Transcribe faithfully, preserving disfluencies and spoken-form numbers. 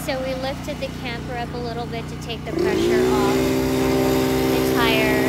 So we lifted the camper up a little bit to take the pressure off the tire